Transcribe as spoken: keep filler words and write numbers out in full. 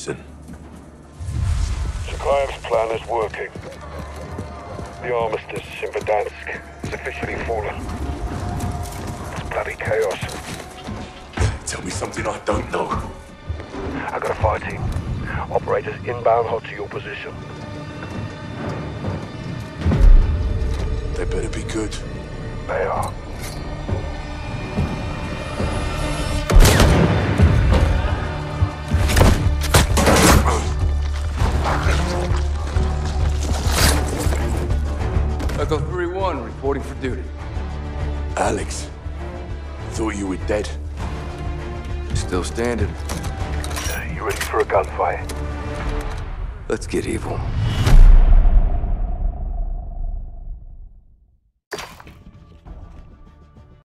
listen. Zakhaev's plan is working. The Armistice in Verdansk is officially fallen. It's bloody chaos. Tell me something I don't know. I got a fire team. Operators inbound hot to your position. They better be good. They are. Echo three one, reporting for duty. Alex, thought you were dead. Still standing. You ready for a gunfight? Let's get evil.